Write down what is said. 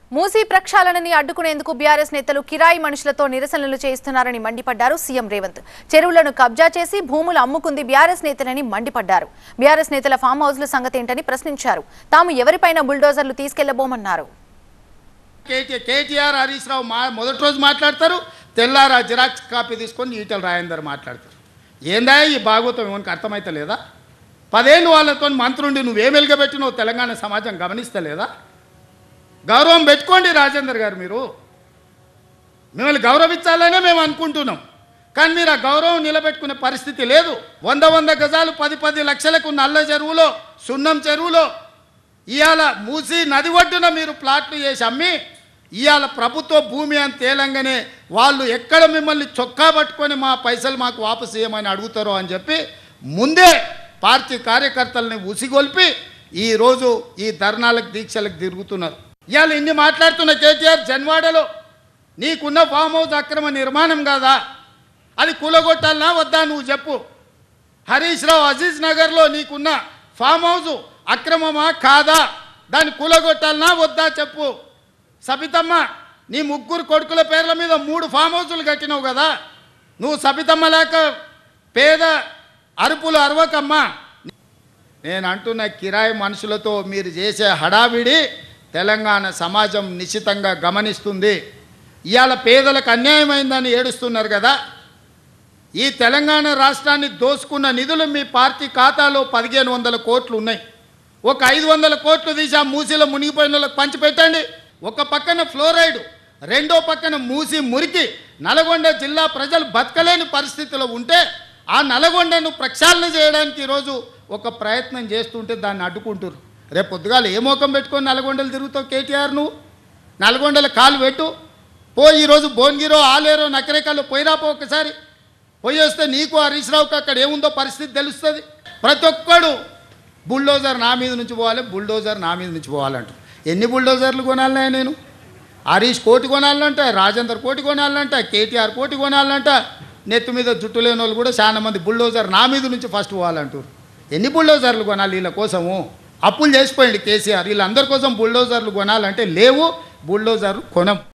మూసీ ప్రక్షాళనని అడ్డుకునేందుకు బీఆర్ఎస్ నేతలు కిరాయి మనుషులతో నిరసనలు చేస్తున్నారని మండిపడ్డారు సీఎం రేవంత్. చెరువులను కబ్జా చేసి భూములు అమ్ముకుంది బీఆర్ఎస్ నేతలని మండిపడ్డారు. బీఆర్ఎస్ నేతల ఫామ్ హౌస్ల సంగతి ఏంటని ప్రశ్నించారు. తాము ఎవరిపైన బుల్డోజర్లు తీసుకెళ్లబోమన్నారు. కేటీఆర్ హరీష్ రావు మొదటి రోజు మాట్లాడతారు, తెల్లారా జిరాక్స్ కాపీ తీసుకొని ఈటల రాజేందర్ మాట్లాడతారు. ఏందా ఈ భాగవతం ఏమనికి అర్థమైతే లేదా? 10 ఏళ్ళు వాళ్ళతో మంత్రుండి నువ్వేం వెలుగబెట్టినో తెలంగాణ సమాజం గమనిస్తలేదా? గౌరవం పెట్టుకోండి రాజేందర్ గారు, మీరు మిమ్మల్ని గౌరవించాలనే మేము అనుకుంటున్నాం. కానీ మీరు ఆ గౌరవం నిలబెట్టుకునే పరిస్థితి లేదు. 100 గజాలు 10 లక్షలకు నల్ల చెరువులో, సున్నం చెరువులో ఇవాళ మూసి నది ఒడ్డున మీరు ప్లాట్లు చేసి అమ్మి ఇవాళ ప్రభుత్వ భూమి అని తేలంగానే వాళ్ళు ఎక్కడ మిమ్మల్ని చొక్కా పట్టుకొని మా పైసలు మాకు వాపసు చేయమని అడుగుతారో అని చెప్పి ముందే పార్టీ కార్యకర్తలని ఉసిగొల్పి ఈరోజు ఈ ధర్నాలకు దీక్షలకు తిరుగుతున్నారు. ఇవాళ ఇన్ని మాట్లాడుతున్న కేటీఆర్, జన్వాడలో నీకున్న ఫామ్ హౌస్ అక్రమ నిర్మాణం కాదా? అది కూలగొట్టాలనా వద్దా నువ్వు చెప్పు. హరీష్ రావు అజీజ్ నగర్లో నీకున్న ఫామ్ హౌస్ అక్రమమా కాదా? దాన్ని కూలగొట్టాలనా వద్దా చెప్పు. సబితమ్మ, నీ 3 కొడుకుల పేర్ల మీద 3 ఫామ్ హౌసులు కట్టినావు కదా, నువ్వు సబితమ్మ లేక పేద అరుపులు అరవకమ్మా. నేను అంటున్న కిరాయి మనుషులతో మీరు చేసే హడావిడి తెలంగాణ సమాజం నిశ్చితంగా గమనిస్తుంది. ఇవాళ పేదలకు అన్యాయమైందని ఏడుస్తున్నారు కదా. ఈ తెలంగాణ రాష్ట్రాన్ని దోసుకున్న నిధులు మీ పార్టీ ఖాతాలో 1500 కోట్లు ఉన్నాయి. ఒక 500 కోట్లు తీసి ఆ మూసిలో మునిగిపోయిన వాళ్ళకి పంచిపెట్టండి. ఒక పక్కన ఫ్లోరైడ్, రెండో పక్కన మూసి మురికి నల్గొండ జిల్లా ప్రజలు బతకలేని పరిస్థితిలో ఉంటే ఆ నల్గొండను ప్రక్షాళన చేయడానికి ఈరోజు ఒక ప్రయత్నం చేస్తుంటే దాన్ని అడ్డుకుంటారు. రేపు పొద్దుగాలు ఏ మోకం పెట్టుకొని నల్గొండలు తిరుగుతావు కేటీఆర్? నువ్వు నల్గొండల కాలు పెట్టు పో. ఈరోజు భువనగిరో, ఆలేరో, నకరేకల్లో పోయిరాపో ఒకసారి. పోయి వస్తే నీకు హరీష్ రావుకి అక్కడ ఏముందో పరిస్థితి తెలుస్తుంది. ప్రతి ఒక్కడు బుల్డోజర్ నా మీద నుంచి పోవాలి, బుల్డోజర్ నా మీద నుంచి పోవాలంట. ఎన్ని బుల్డోజర్లు కొనాలన్నా నేను? హరీష్ కోటి కొనాలంట, రాజేందర్ కోటి కొనాలంట, కేటీఆర్ కోటి కొనాలంట. నెత్తి మీద జుట్టు లేని వాళ్ళు కూడా చాలా మంది బుల్డోజర్ నా మీద నుంచి ఫస్ట్ పోవాలంటారు. ఎన్ని బుల్డోజర్లు కొనాలి వీళ్ళ కోసము? అప్పులు చేసిపోయింది కేసీఆర్. వీళ్ళందరి కోసం బుల్డోజర్లు కొనాలంటే లేవు, బుల్డోజర్లు కొనం.